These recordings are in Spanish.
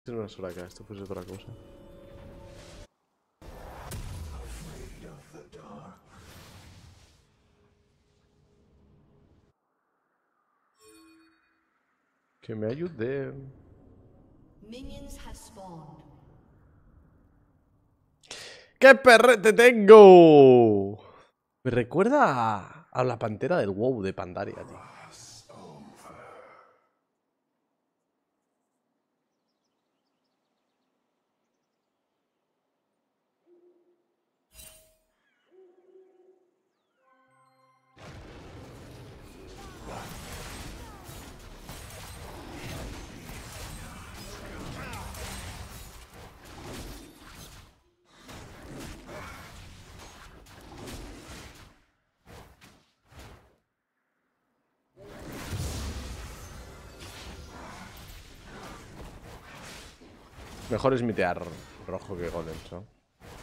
Es una sola acá, esto fuese otra cosa. Que me ayude. ¡Qué perrete tengo! Me recuerda a la pantera del WoW de Pandaria, tío. Mejor es mitear rojo que golems, ¿no?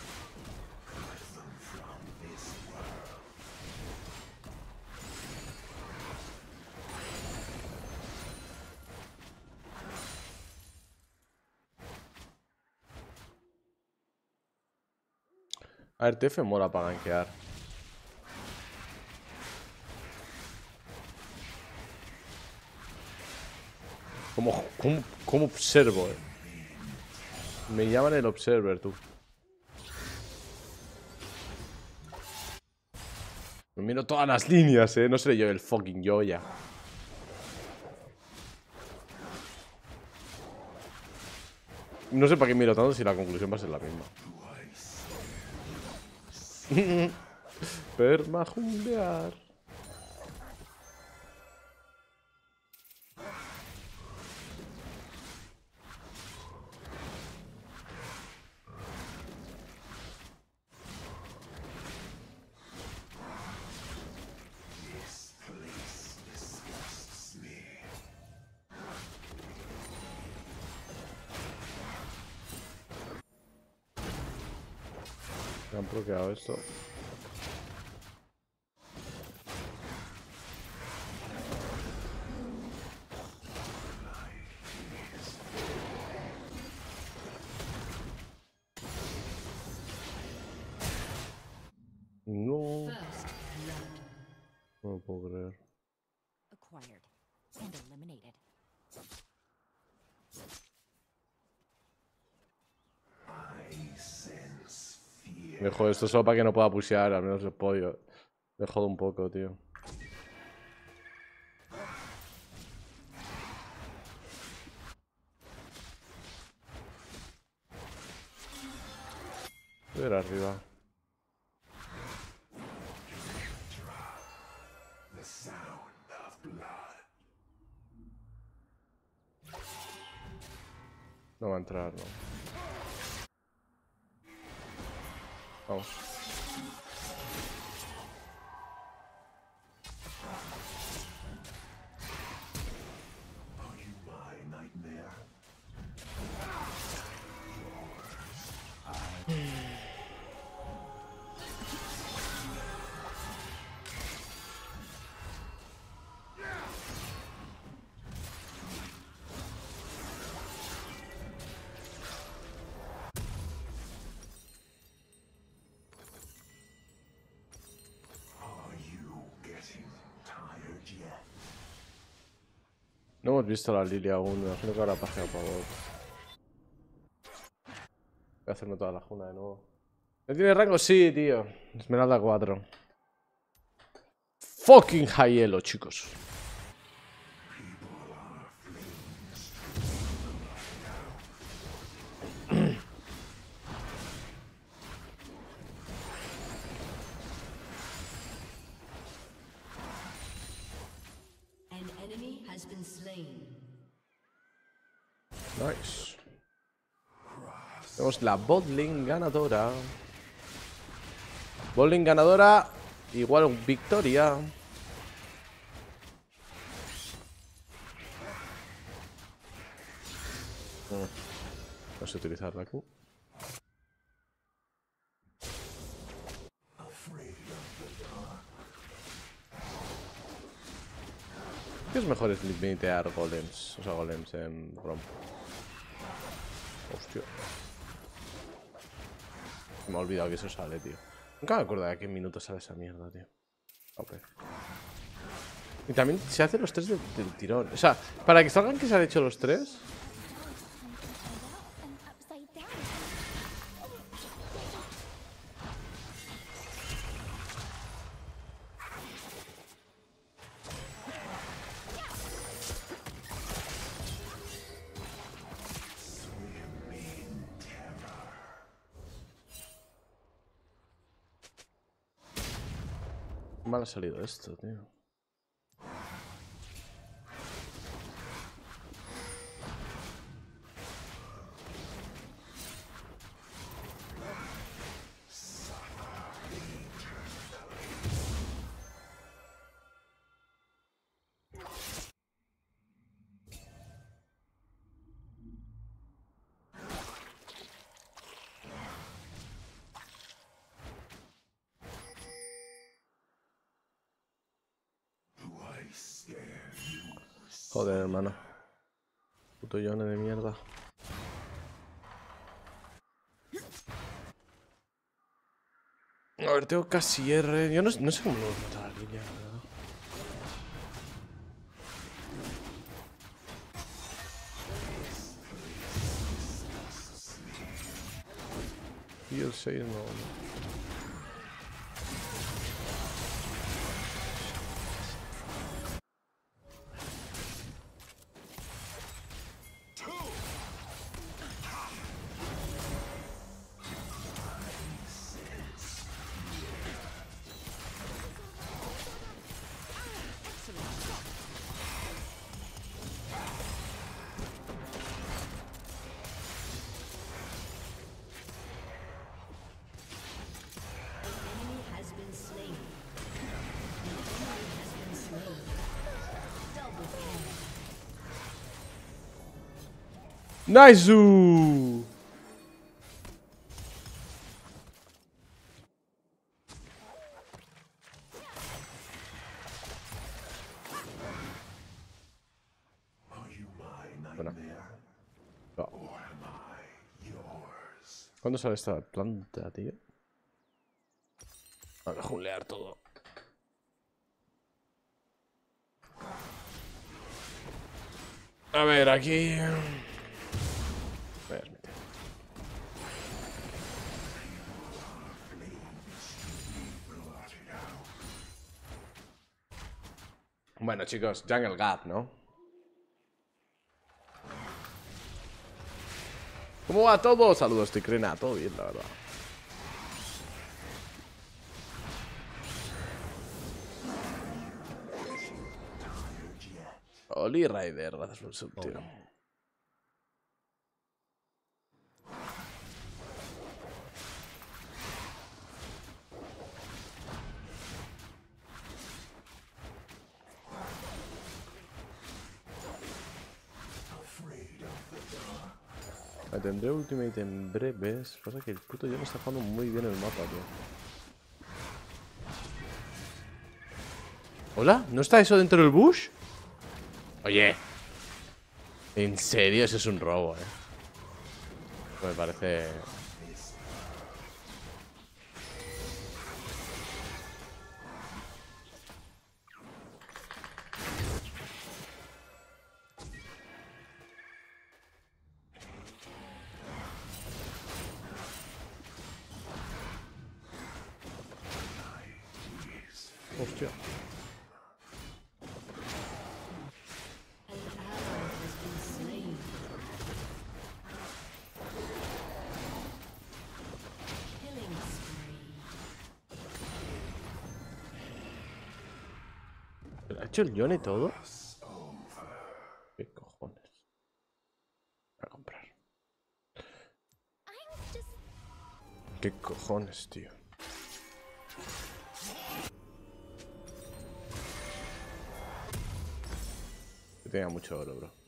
A ver, TF mola para gankear. ¿Cómo observo, Me llaman el Observer, tú. Me miro todas las líneas, No seré yo el fucking Yoya. No sé para qué miro tanto si la conclusión va a ser la misma. Permajundear. Me han bloqueado esto. No. No lo puedo creer. Me jode esto solo para que no pueda pushear, al menos el pollo. Me jodo un poco, tío. Voy a ir arriba. No va a entrar, no. Vamos. No hemos visto a la Lilia aún, me imagino que habrá pajeado para bot. Voy a hacerme toda la juna de nuevo. ¿No tiene rango? Sí, tío. Esmeralda 4. Fucking high elo, chicos. Nice. Tenemos la botlane ganadora. Botlane ganadora igual victoria. No sé utilizar la Q. ¿Qué es mejor es limitear golems? O sea, golems en ROM. Hostia. Me ha olvidado que eso sale, tío. Nunca me acuerdo de a qué minuto sale esa mierda, tío. Ok. Y también se hacen los 3 del tirón. O sea, para que salgan que se han hecho los 3. Mal ha salido esto, tío. Joder, hermano. Puto Yone de mierda. A ver, tengo casi R. Yo no sé cómo nos mata la línea, la verdad. Y el 6 no. ¡Nice! Bueno. No. ¿Cuándo sale esta planta, tío? A ver, julear todo. A ver, aquí... Bueno, chicos, Jungle Gap, ¿no? ¿Cómo va todo? Saludos, Ticrena. Todo bien, la verdad. Oli Rider, gracias por el sub, tío. Tendré Ultimate en breves. Pasa que el puto yo no está jugando muy bien el mapa, tío. ¿Hola? ¿No está eso dentro del bush? Oye. En serio, eso es un robo, Me parece... Hostia. ¿Ha hecho el Yone todo? ¿Qué cojones? Voy a comprar. ¿Qué cojones, tío? Que tenga mucho oro, bro.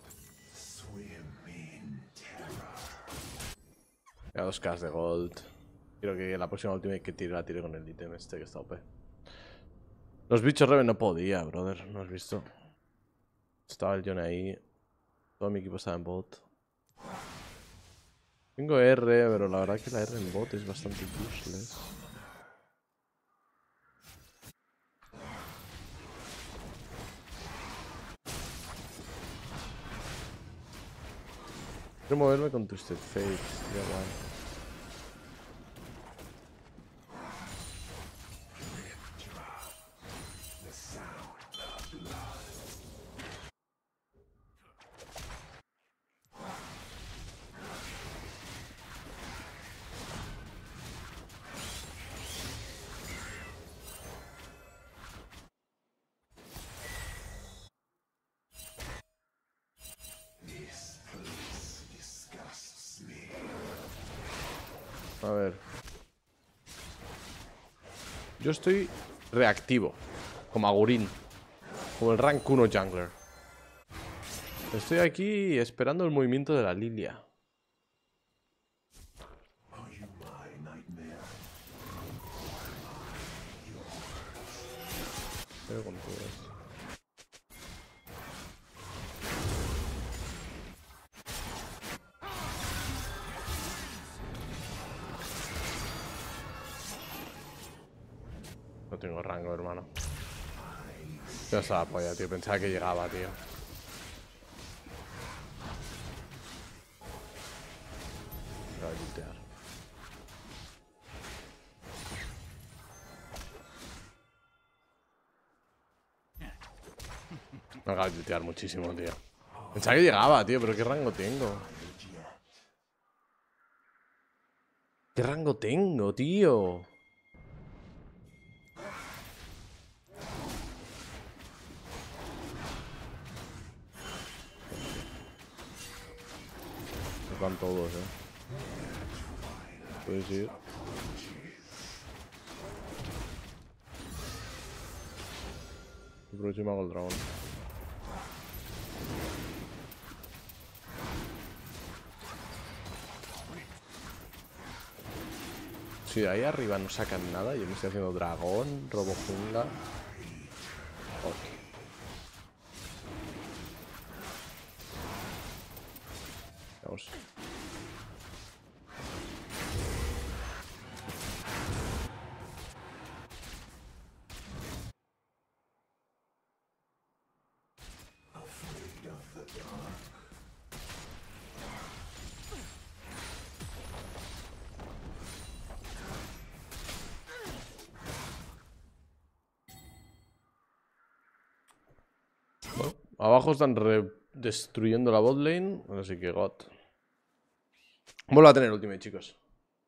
Ya 2K de gold. Creo que la próxima ultimate que tire la tire con el ítem este que está OP. Los bichos Reven no podía, brother. ¿No has visto? Estaba el Yone ahí. Todo mi equipo estaba en bot. Tengo R, pero la verdad que la R en bot es bastante useless. Quiero moverme con Twisted Fate, sería guay. A ver. Yo estoy reactivo. Como Agurín. Como el rank 1 jungler. Estoy aquí esperando el movimiento de la Lilia. Pero con todo esto. No tengo rango, hermano. Ya estaba polla, tío. Pensaba que llegaba, tío. Voy a lootear. Me acabo de lootear muchísimo, tío. Pensaba que llegaba, tío. Pero ¿qué rango tengo? ¿Qué rango tengo, tío? Están todos, Puedes ir. Aprovecho y me hago el dragón. Si de ahí arriba no sacan nada, yo me estoy haciendo dragón, robo jungla. Ok. Vamos. Bueno, abajo están destruyendo la bot lane, así que God. Vuelvo a tener ultimate, chicos.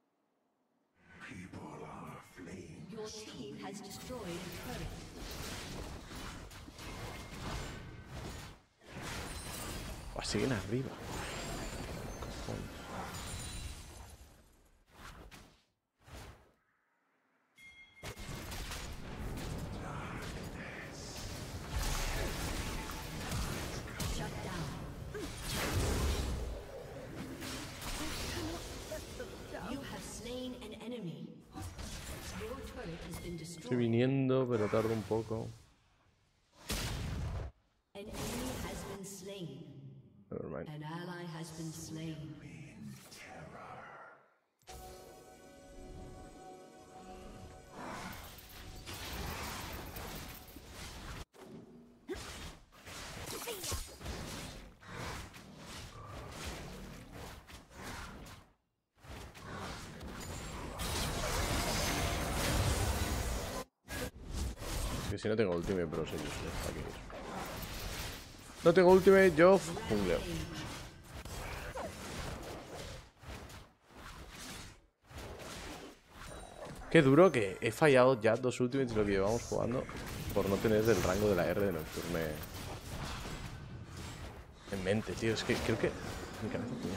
Oh, siguen arriba. Cojones. Estoy viniendo, pero tardo un poco. Nevermind. Es que si no tengo ultimate, pero soy useless. Aquí mismo. No tengo ultimate, yo jungleo. Qué duro que he fallado ya 2 ultimates de lo que llevamos jugando por no tener el rango de la R de Nocturne en mente, tío. Es que creo que mi cabeza tenía.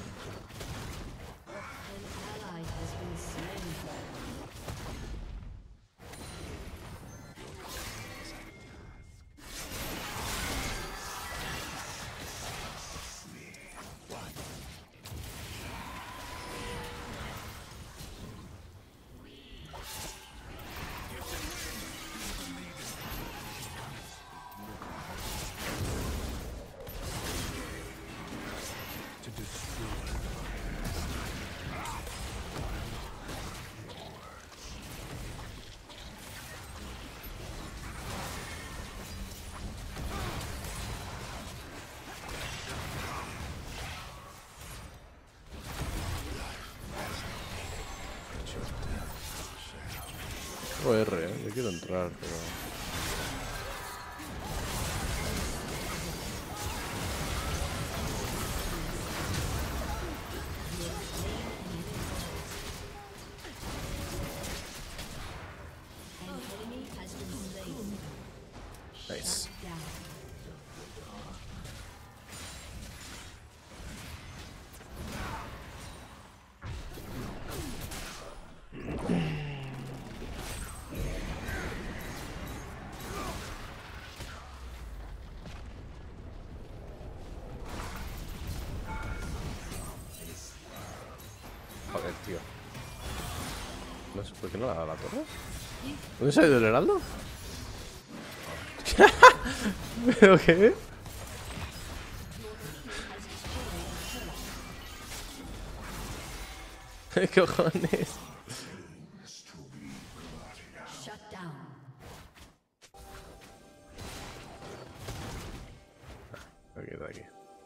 O R, yo quiero entrar, pero... Nice. Joder, tío. No sé por qué no le ha dado la torre. ¿Dónde se ha ido el heraldo? ¿Pero qué? ¿Qué cojones? Ok, está aquí.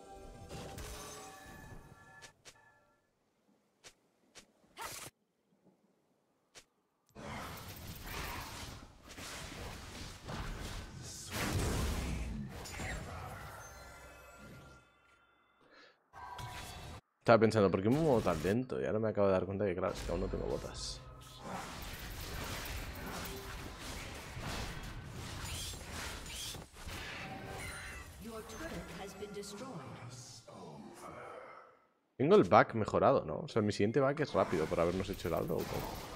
Estaba pensando, ¿por qué me muevo tan lento? Y ahora me acabo de dar cuenta que, claro, es que aún no tengo botas. Tengo el back mejorado, ¿no? O sea, mi siguiente back es rápido por habernos hecho el aldo o cómo.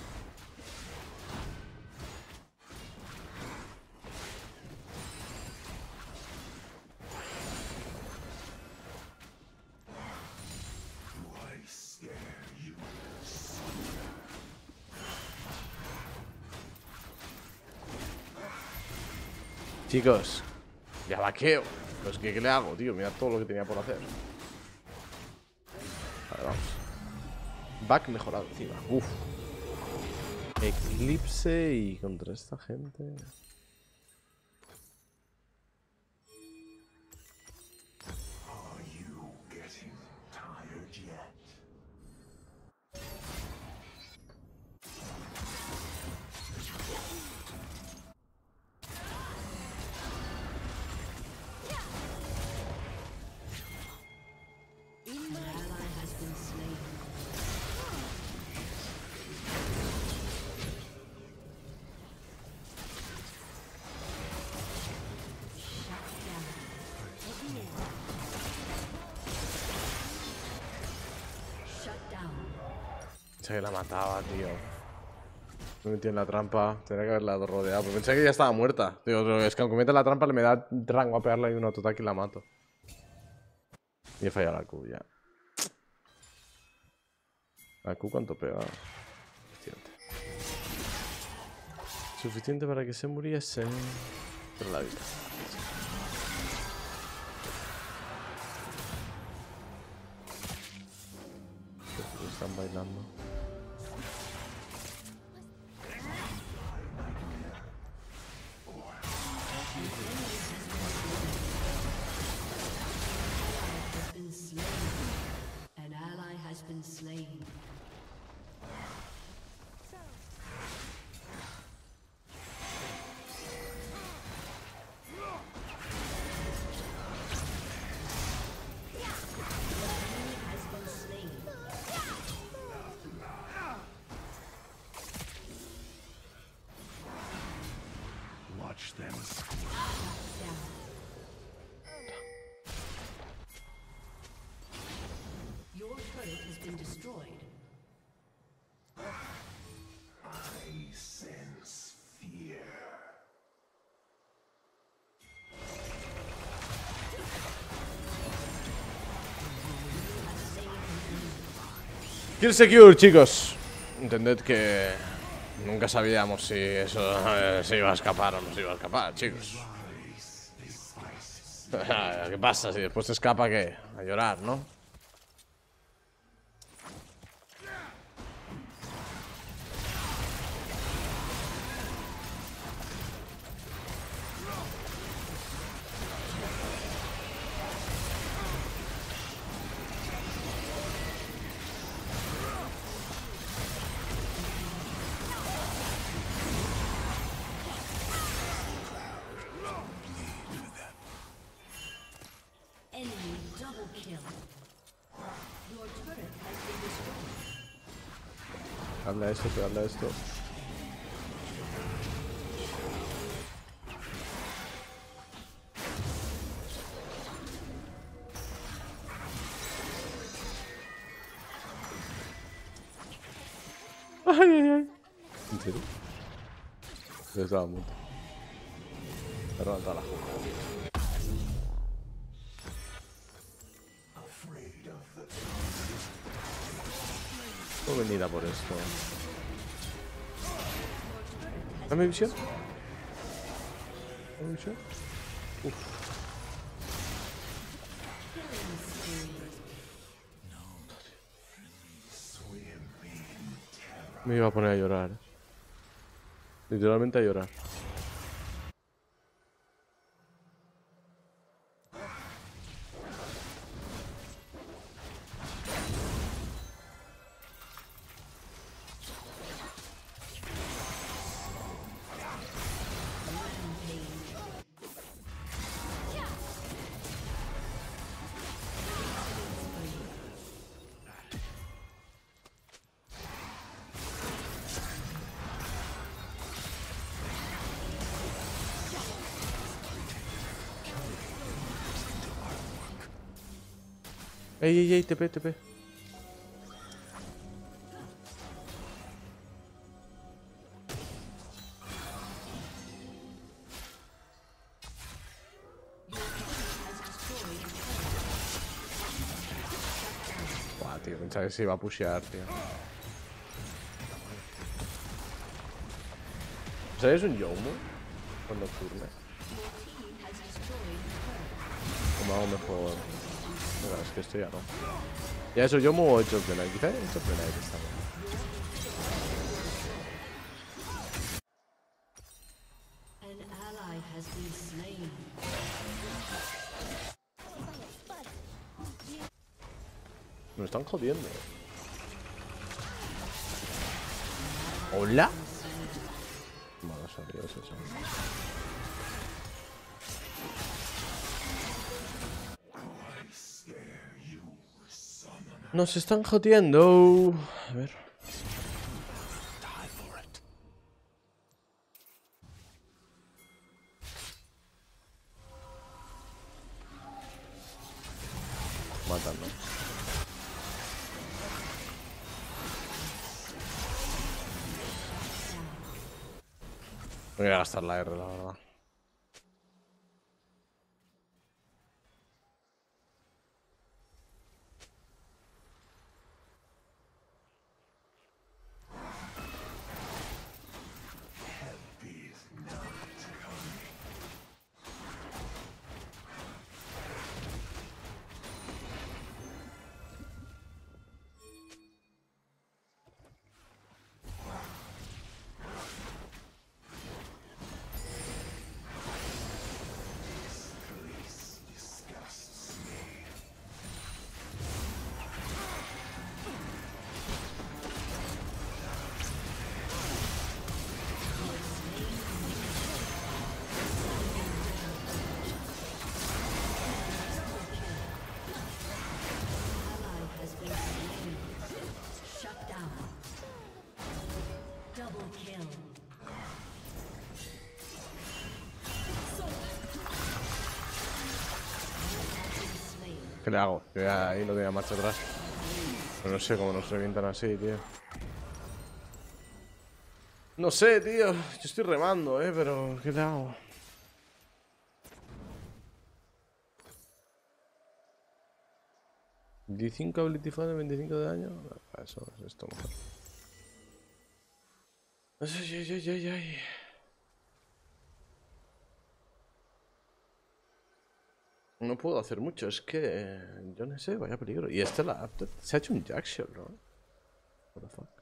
Chicos, ya vaqueo. Pues ¿qué le hago, tío? Mira todo lo que tenía por hacer. Vale, vamos. Back mejorado encima. Uf. Eclipse y contra esta gente. Pensé que la mataba, tío. Me metí en la trampa. Tenía que haberla rodeado. Pero pensé que ya estaba muerta. Digo, es que aunque meta la trampa, le me da rango a pegarle ahí un autoataque y la mato. Y he fallado la Q ya. ¿La Q cuánto pega? Suficiente. Suficiente para que se muriese. Pero la vida. Están bailando. Your turret has been destroyed. I sense fear. Kill secure, chicos. Entended que nunca sabíamos si eso se iba a escapar o no se iba a escapar, chicos. ¿Qué pasa? Si después se escapa, ¿qué? A llorar, ¿no? Habla esto, te habla esto. Ay, ay, ay. ¿En serio? Yo estaba muerto. Perdón, toda la Puedo venir a por esto. ¿Dame visión? ¿Dame visión? Uf. Me iba a poner a llorar. Literalmente a llorar. Ey, ey, ey, TP, TP. Buah, tío, pensaba que se iba a pushear, tío. ¿Sabes un Yomo? Cuando turne. ¿Cómo hago mejor? Mira, es que esto ya no. Ya eso, Yomo o Edge of the Night. Quizá Edge of the Night está bien. An ally has been slain. Me están jodiendo. ¿Hola? Bueno, sabía eso. Nos están jodiendo. A ver. Matando. Voy a gastar la R, la verdad. ¿Qué le hago? Yo ya ahí no tenía marcha atrás. Pero no sé cómo nos revientan así, tío. No sé, tío. Yo estoy remando, pero ¿qué le hago? ¿25 ability fan de 25 de daño? No, eso es esto mejor. Ay, ay, ay, ay. No puedo hacer mucho, es que... Yo no sé, vaya peligro. Y este la Apted se ha hecho un Jackshot, ¿no? What the fuck.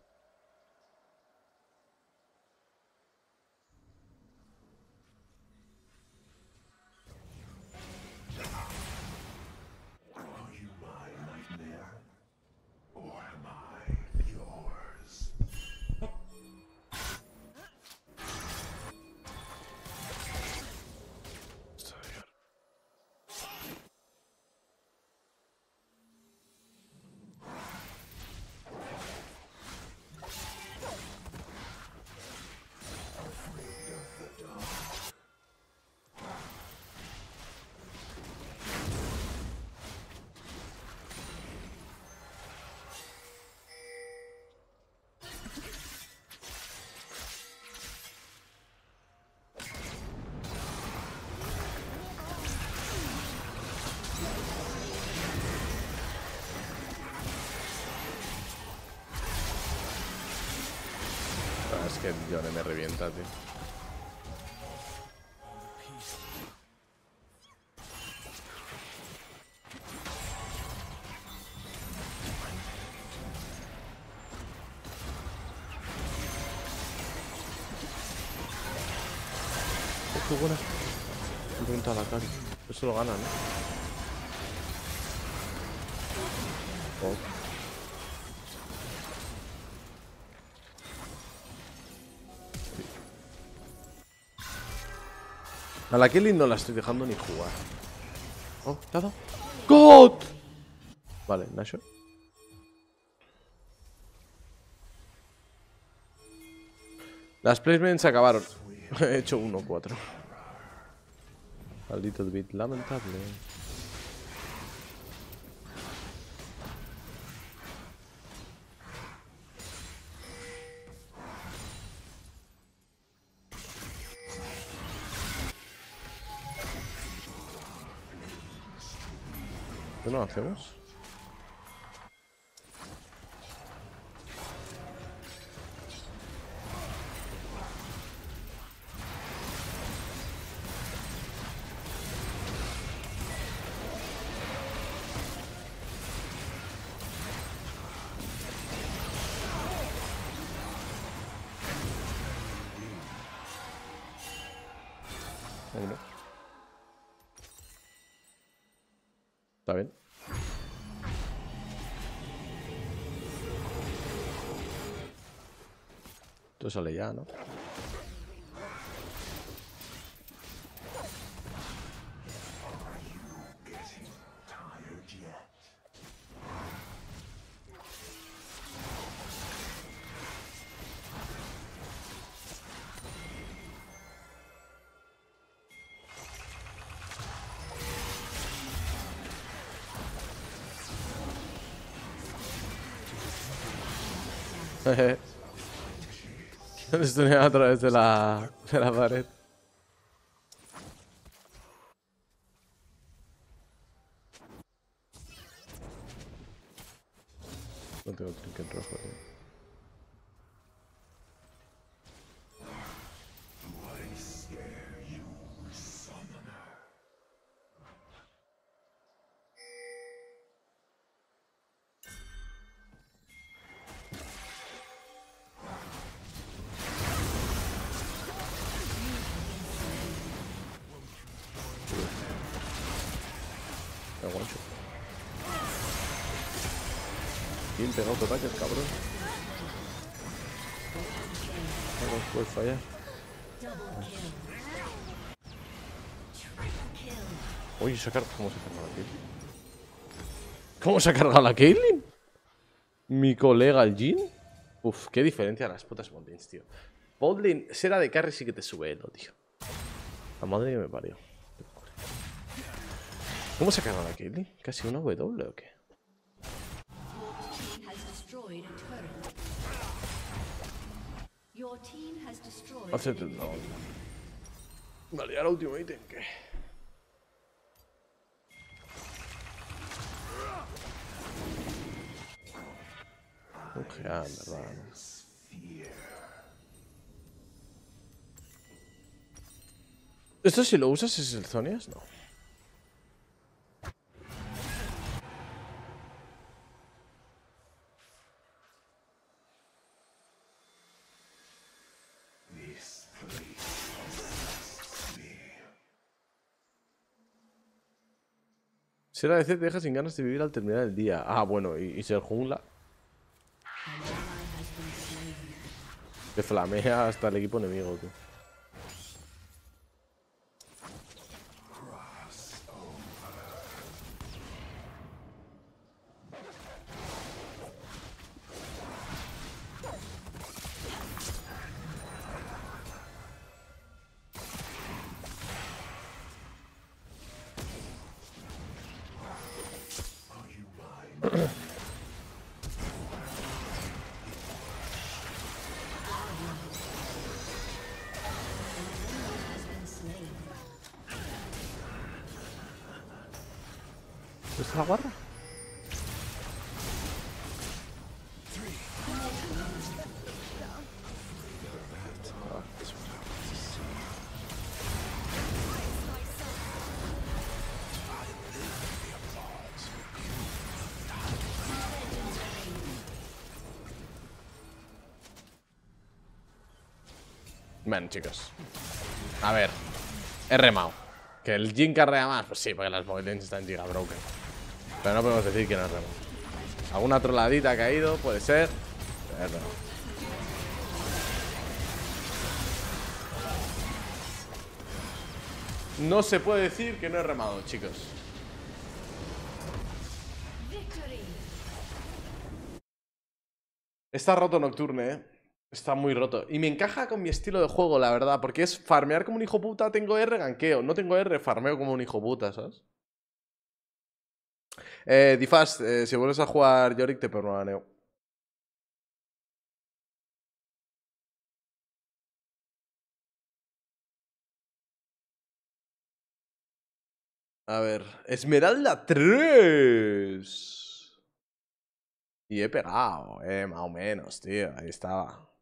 es que Yone me revienta, tío. Qué buena. Me revienta la cara. Eso lo gana, ¿no? Oh. A la Kelly no la estoy dejando ni jugar. Oh, ¿te ha dado? ¡God! Vale, Nashor. Las placements se acabaron. He hecho 1-4. A little bit lamentable. ¿Qué no hacemos? Ahí no. Está bien. Esto sale ya, ¿no? Estoy a través de la pared. No tengo trinket rojo, tío. Me aguanto. Bien pegado autoataques, cabrón. No nos puedes fallar. Uy, ¿cómo se ha cargado la Caitlyn? ¿Cómo se ha cargado la Caitlyn? Mi colega el Jhin. Uf, qué diferencia a las putas botlines, tío. Botlane, Sera de carry sí que te sube elo, tío. La madre que me parió. ¿Cómo se ha cargado la Caitlyn? ¿Casi una W o qué? Hacete el down. Vale, ahora último ítem, ¿qué? Un GA, en verdad, ¿no? ¿Esto si lo usas es el Zonias? No. Sera de C te deja sin ganas de vivir al terminar el día. Ah, bueno, y ser jungla. Te flamea hasta el equipo enemigo, tú. ¿Está la guarra? Bueno, chicos. A ver. He remado. ¿Que el Jhin carrea más? Pues sí, porque las botlines están giga broken. Pero no podemos decir que no he remado. Alguna troladita ha caído, puede ser. He remado. No se puede decir que no he remado, chicos. Está roto Nocturne, Está muy roto. Y me encaja con mi estilo de juego, la verdad. Porque es farmear como un hijo puta. Tengo R, ganqueo. No tengo R, farmeo como un hijo puta, ¿sabes? Difast, si vuelves a jugar Yorick te permaneo. A ver, Esmeralda 3. Y he pegado, más o menos, tío. Ahí estaba.